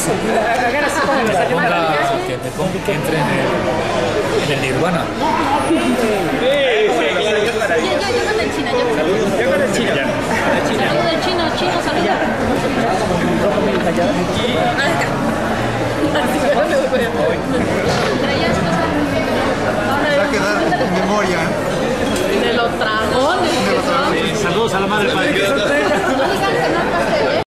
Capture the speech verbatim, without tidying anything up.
eso. Que ponga, que, me ponga, que entre en el, en el Nirvana. Yo, yo, yo con el China, yo con el China. Yo con el chino. Saludo del chino, chino, saludo. Va a quedar en memoria. De los dragones. Saludos a la madre padre.